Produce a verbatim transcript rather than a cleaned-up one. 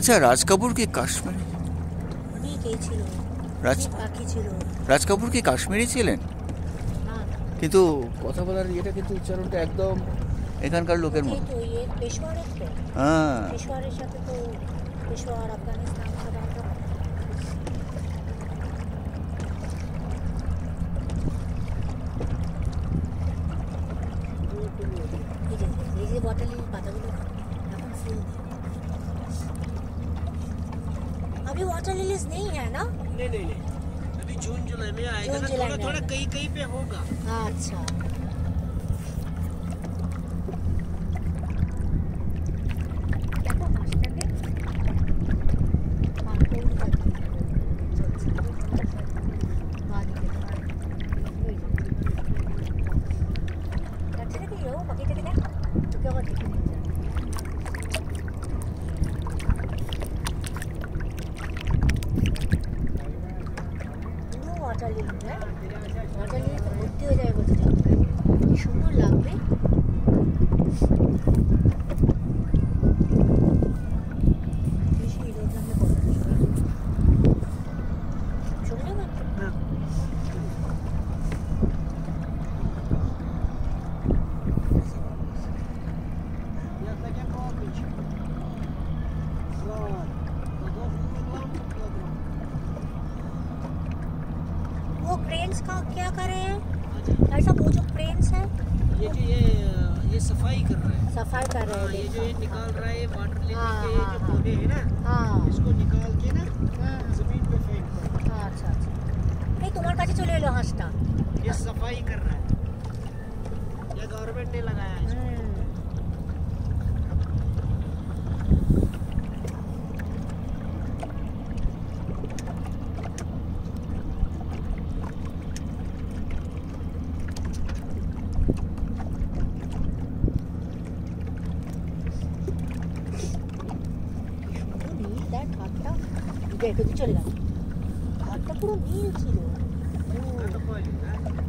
আচ্ছা, রাজ কাপুর কি কাশ্মীরি? অনেকেই ছিল, রাজ বাকি ছিল। রাজ কাপুর কি কাশ্মীরি ছিলেন? না না, কিন্তু কথা বলার ইয়েটা কিন্তু উচ্চারণটা একদম এখানকার লোকের এই মতো। তো ইয়ে পেশোয়ারের তো, হ্যাঁ, পেশোয়ারের সাথে তো পেশোয়ার আফগানিস্তান সব এক রকম। এই যে এই যে বটালির পাতাগুলো এখন ফুল নেই। अभी वाटर लिलीज नहीं है ना? नहीं नहीं नहीं, अभी जून जुलाई में आएगा ना, थोड़ा थोड़ा कहीं कहीं पे होगा। अच्छा, देखो हाशटागे हाँ कोई नहीं करती बाद में अच्छा देखिए लो बाकी देखिए ना तो क्या बात है वाटर लिली है, वाटर लिली तो भर्ती हो जाएगा तो सुंदर লাগবে। वो क्रेन्स का क्या कर रहे हैं? ऐसा वो जो क्रेन्स है ये जो ये ये सफाई कर रहा है, सफाई कर रहे हाँ, हैं। ये जो ये निकाल रहा है, ये वाटर लिली हाँ, के ये हाँ, जो हाँ। पौधे हैं ना, हाँ इसको निकाल के ना हाँ जमीन पे फेंक दो। हाँ, अच्छा अच्छा नहीं तुम्हारे কাছে চলে এলো হাঁসটা। ये सफाई कर रहा है, ये गवर्नमेंट ने लगाया है इसको। নীল দেখ ঘাটটা দেখে চলে গেল, ঘাটটা পুরো নীল ছিল। हाँ, तो कोई नहीं, हाँ।